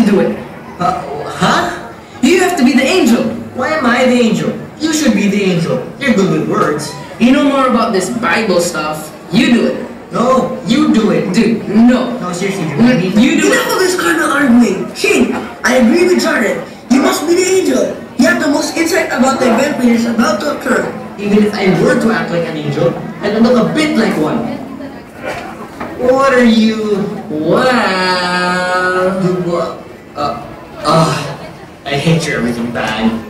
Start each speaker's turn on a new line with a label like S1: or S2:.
S1: do it.
S2: Huh?
S1: You have to be the angel.
S2: Why am I the angel? You should be the angel. You're good with words.
S1: You know more about this Bible stuff. You do it.
S2: No, you do it.
S1: Dude, no.
S2: No, seriously, Drew.
S1: You do it.
S3: Enough of this kind of arguing. Shane, I agree with Jared. You must be the angel. You have the most insight about the event when it's about to occur.
S2: Even if I were to act like an angel, I don't look a bit like one. What are you?
S1: Well...
S2: I hate your everything bad.